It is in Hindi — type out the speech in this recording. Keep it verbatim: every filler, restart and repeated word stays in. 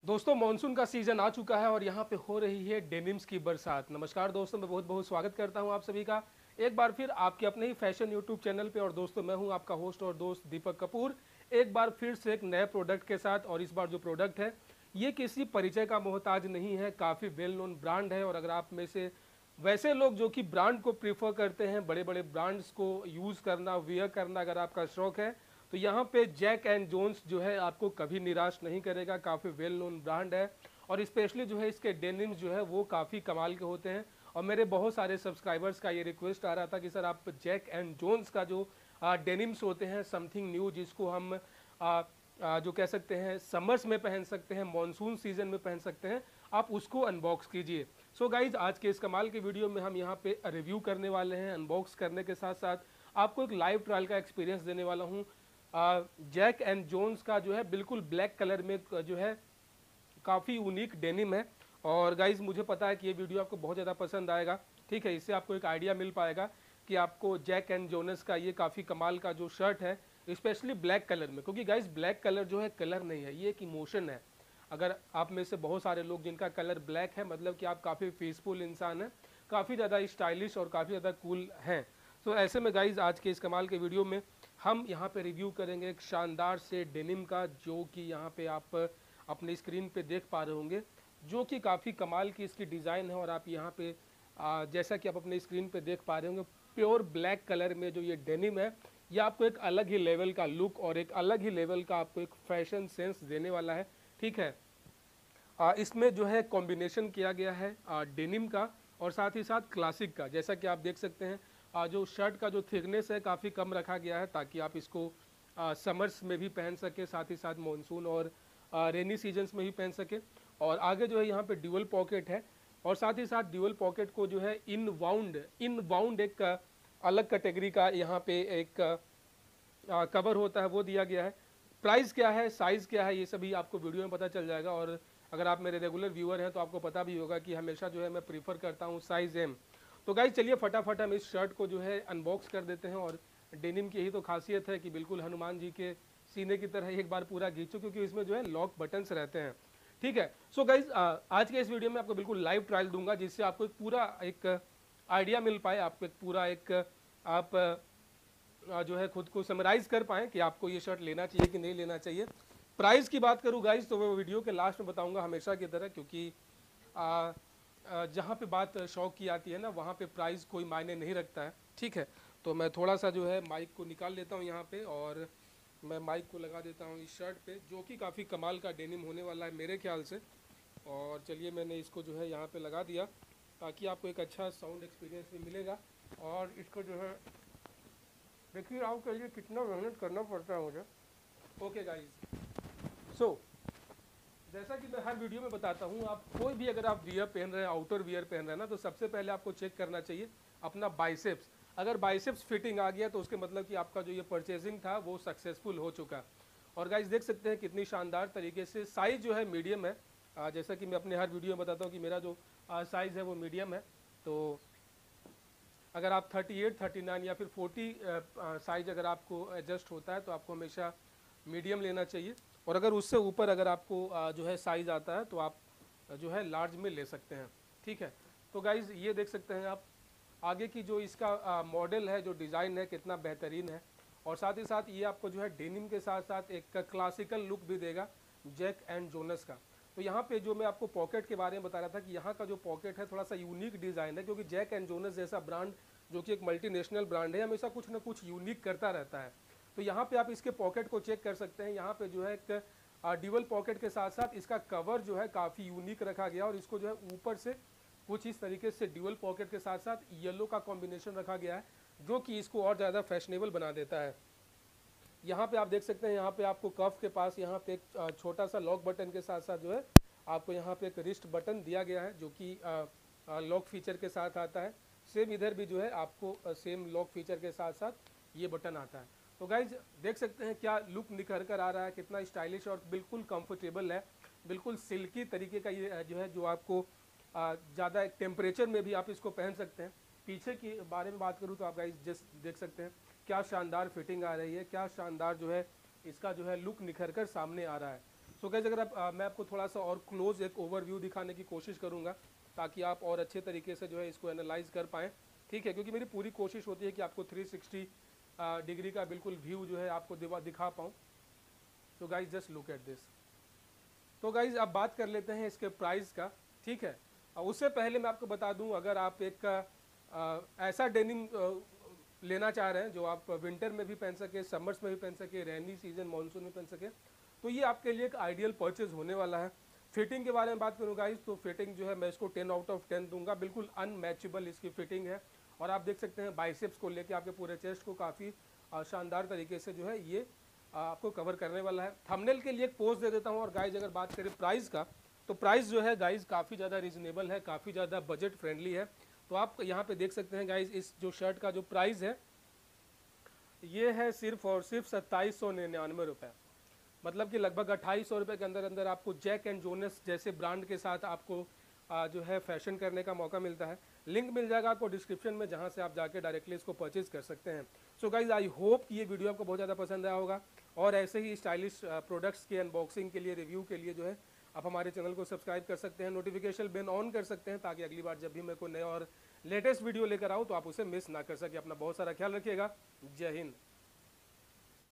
दोस्तों मॉनसून का सीजन आ चुका है और यहाँ पे हो रही है डेनिम्स की बरसात। नमस्कार दोस्तों, मैं बहुत बहुत स्वागत करता हूँ आप सभी का एक बार फिर आपके अपने ही फैशन यूट्यूब चैनल पे। और दोस्तों मैं हूँ आपका होस्ट और दोस्त दीपक कपूर, एक बार फिर से एक नए प्रोडक्ट के साथ। और इस बार जो प्रोडक्ट है ये किसी परिचय का मोहताज नहीं है, काफ़ी वेल नोन ब्रांड है। और अगर आप में से वैसे लोग जो कि ब्रांड को प्रीफर करते हैं, बड़े बड़े ब्रांड्स को यूज़ करना, वियर करना अगर आपका शौक है, तो यहाँ पे जैक एंड जोन्स जो है आपको कभी निराश नहीं करेगा। काफ़ी वेल नोन ब्रांड है और स्पेशली जो है इसके डेनिम्स जो है वो काफ़ी कमाल के होते हैं। और मेरे बहुत सारे सब्सक्राइबर्स का ये रिक्वेस्ट आ रहा था कि सर आप जैक एंड जोन्स का जो डेनिम्स होते हैं, समथिंग न्यू, जिसको हम आ, आ, जो कह सकते हैं समर्स में पहन सकते हैं, मानसून सीजन में पहन सकते हैं, आप उसको अनबॉक्स कीजिए। सो गाइज आज के इस कमाल के वीडियो में हम यहाँ पे रिव्यू करने वाले हैं। अनबॉक्स करने के साथ साथ आपको एक लाइव ट्रायल का एक्सपीरियंस देने वाला हूँ। जैक एंड जोन्स का जो है बिल्कुल ब्लैक कलर में जो है काफ़ी यूनिक डेनिम है। और गाइज मुझे पता है कि ये वीडियो आपको बहुत ज़्यादा पसंद आएगा, ठीक है। इससे आपको एक आइडिया मिल पाएगा कि आपको जैक एंड जोनस का ये काफ़ी कमाल का जो शर्ट है, स्पेशली ब्लैक कलर में, क्योंकि गाइज ब्लैक कलर जो है कलर नहीं है, ये एक इमोशन है। अगर आप में से बहुत सारे लोग जिनका कलर ब्लैक है, मतलब कि आप काफ़ी पीसफुल इंसान हैं, काफ़ी ज़्यादा स्टाइलिश और काफ़ी ज़्यादा कूल हैं। तो ऐसे में गाइज आज के इस कमाल के वीडियो में हम यहाँ पे रिव्यू करेंगे एक शानदार से डेनिम का, जो कि यहाँ पे आप अपने स्क्रीन पे देख पा रहे होंगे, जो कि काफ़ी कमाल की इसकी डिज़ाइन है। और आप यहाँ पे आ, जैसा कि आप अपने स्क्रीन पे देख पा रहे होंगे, प्योर ब्लैक कलर में जो ये डेनिम है, ये आपको एक अलग ही लेवल का लुक और एक अलग ही लेवल का आपको एक फैशन सेंस देने वाला है, ठीक है। आ, इसमें जो है कॉम्बिनेशन किया गया है डेनिम का और साथ ही साथ क्लासिक का। जैसा कि आप देख सकते हैं आ, जो शर्ट का जो थिकनेस है काफ़ी कम रखा गया है, ताकि आप इसको समर्स में भी पहन सके, साथ ही साथ मानसून और रेनी सीजन्स में भी पहन सके। और आगे जो है यहाँ पे ड्यूअल पॉकेट है और साथ ही साथ ड्यूअल पॉकेट को जो है इन वाउंड इन वाउंड एक आ, अलग कैटेगरी का यहाँ पे एक आ, कवर होता है, वो दिया गया है। प्राइस क्या है, साइज़ क्या है, ये सभी आपको वीडियो में पता चल जाएगा। और अगर आप मेरे रेगुलर व्यूअर हैं तो आपको पता भी होगा कि हमेशा जो है मैं प्रीफर करता हूँ साइज़ एम। तो गाइस चलिए फटाफट हम इस शर्ट को जो है अनबॉक्स कर देते हैं। और डेनिम की यही तो खासियत है कि बिल्कुल हनुमान जी के सीने की तरह एक बार पूरा खींचो, क्योंकि इसमें जो है लॉक बटन्स रहते हैं, ठीक है। सो गाइज आज के इस वीडियो में आपको बिल्कुल लाइव ट्रायल दूंगा, जिससे आपको एक पूरा एक आइडिया मिल पाए, आपको एक पूरा एक आप जो है खुद को समराइज कर पाएँ कि आपको ये शर्ट लेना चाहिए कि नहीं लेना चाहिए। प्राइस की बात करूँ गाइज तो वो वीडियो के लास्ट में बताऊंगा हमेशा की तरह, क्योंकि जहाँ पे बात शौक की आती है ना, वहाँ पे प्राइस कोई मायने नहीं रखता है, ठीक है। तो मैं थोड़ा सा जो है माइक को निकाल लेता हूँ यहाँ पे और मैं माइक को लगा देता हूँ इस शर्ट पे, जो कि काफ़ी कमाल का डेनिम होने वाला है मेरे ख्याल से। और चलिए मैंने इसको जो है यहाँ पे लगा दिया, ताकि आपको एक अच्छा साउंड एक्सपीरियंस भी मिलेगा। और इसको जो है देखिए आपके लिए कितना मेहनत करना पड़ता है मुझे। ओके गाइज, सो जैसा कि मैं हर वीडियो में बताता हूँ, आप कोई भी अगर आप वियर पहन रहे हैं, आउटर वियर पहन रहे हैं ना, तो सबसे पहले आपको चेक करना चाहिए अपना बाइसेप्स। अगर बाइसेप्स फिटिंग आ गया तो उसके मतलब कि आपका जो ये परचेजिंग था वो सक्सेसफुल हो चुका। और गाइस देख सकते हैं कितनी शानदार तरीके से साइज़ जो है मीडियम है। आ, जैसा कि मैं अपने हर वीडियो में बताता हूँ कि मेरा जो साइज़ है वो मीडियम है। तो अगर आप अड़तीस, उनतालीस या फिर चालीस साइज अगर आपको एडजस्ट होता है तो आपको हमेशा मीडियम लेना चाहिए। और अगर उससे ऊपर अगर आपको जो है साइज़ आता है तो आप जो है लार्ज में ले सकते हैं, ठीक है। तो गाइज़ ये देख सकते हैं आप आगे की जो इसका मॉडल है, जो डिज़ाइन है, कितना बेहतरीन है। और साथ ही साथ ये आपको जो है डेनिम के साथ साथ एक क्लासिकल लुक भी देगा जैक एंड जोनस का। तो यहाँ पे जो मैं आपको पॉकेट के बारे में बता रहा था कि यहाँ का जो पॉकेट है थोड़ा सा यूनिक डिज़ाइन है, क्योंकि जैक एंड जोनस जैसा ब्रांड जो कि एक मल्टीनेशनल ब्रांड है, हमेशा कुछ ना कुछ यूनिक करता रहता है। तो यहाँ पे आप इसके पॉकेट को चेक कर सकते हैं। यहाँ पे जो है एक ड्यूअल पॉकेट के साथ साथ इसका कवर जो है काफ़ी यूनिक रखा गया, और इसको जो है ऊपर से कुछ इस तरीके से ड्यूअल पॉकेट के साथ साथ येलो का कॉम्बिनेशन रखा गया है, जो कि इसको और ज़्यादा फैशनेबल बना देता है। यहाँ पे आप देख सकते हैं, यहाँ पे आपको कफ के पास यहाँ पे एक छोटा सा लॉक बटन के साथ साथ जो है आपको यहाँ पे एक रिस्ट बटन दिया गया है, जो कि लॉक फीचर के साथ आता है। सेम इधर भी जो है आपको सेम लॉक फीचर के साथ साथ ये बटन आता है। तो गाइज देख सकते हैं क्या लुक निखर कर आ रहा है, कितना स्टाइलिश और बिल्कुल कंफर्टेबल है, बिल्कुल सिल्की तरीके का ये जो है, जो आपको ज़्यादा टेम्परेचर में भी आप इसको पहन सकते हैं। पीछे की बारे में बात करूँ तो आप गाइज जस्ट देख सकते हैं क्या शानदार फिटिंग आ रही है, क्या शानदार जो है इसका जो है लुक निखर कर सामने आ रहा है। सो गाइस अगर आप आ, मैं आपको थोड़ा सा और क्लोज एक ओवरव्यू दिखाने की कोशिश करूंगा ताकि आप और अच्छे तरीके से जो है इसको एनालाइज कर पाएँ, ठीक है, क्योंकि मेरी पूरी कोशिश होती है कि आपको थ्री सिक्सटी डिग्री का बिल्कुल व्यू जो है आपको दिवा दिखा पाऊँ। तो guys just look at this. तो गाइज अब बात कर लेते हैं इसके प्राइस का, ठीक है। उससे पहले मैं आपको बता दूं, अगर आप एक आ, ऐसा डेनिम लेना चाह रहे हैं जो आप विंटर में भी पहन सके, समर्स में भी पहन सके, रेनी सीजन मानसून में पहन सके, तो ये आपके लिए एक आइडियल परचेज होने वाला है। फिटिंग के बारे में बात करूँ गाइज, तो फिटिंग जो है मैं इसको टेन आउट ऑफ टेन दूंगा, बिल्कुल अनमैचेबल इसकी फिटिंग है। और आप देख सकते हैं बाइसेप्स को लेके आपके पूरे चेस्ट को काफ़ी शानदार तरीके से जो है ये आपको कवर करने वाला है। थंबनेल के लिए एक पोज दे देता हूँ। और गाइज अगर बात करें प्राइस का, तो प्राइस जो है गाइज काफ़ी ज़्यादा रीजनेबल है, काफ़ी ज़्यादा बजट फ्रेंडली है। तो आप यहाँ पे देख सकते हैं गाइज, इस जो शर्ट का जो प्राइस है ये है सिर्फ और सिर्फ सत्ताईस सौ निन्यानवे रुपये, मतलब कि लगभग अट्ठाईस सौ रुपये के अंदर अंदर आपको जैक एंड जोनस जैसे ब्रांड के साथ आपको आ, जो है फैशन करने का मौका मिलता है। लिंक मिल जाएगा आपको डिस्क्रिप्शन में, जहां से आप जाके डायरेक्टली इसको परचेज कर सकते हैं। सो गाइज आई होप कि ये वीडियो आपको बहुत ज़्यादा पसंद आया होगा, और ऐसे ही स्टाइलिश प्रोडक्ट्स के अनबॉक्सिंग के लिए, रिव्यू के लिए जो है आप हमारे चैनल को सब्सक्राइब कर सकते हैं, नोटिफिकेशन बेल ऑन कर सकते हैं, ताकि अगली बार जब भी मैं कोई नया और लेटेस्ट वीडियो लेकर आऊँ तो आप उसे मिस ना कर सके। अपना बहुत सारा ख्याल रखिएगा। जय हिंद।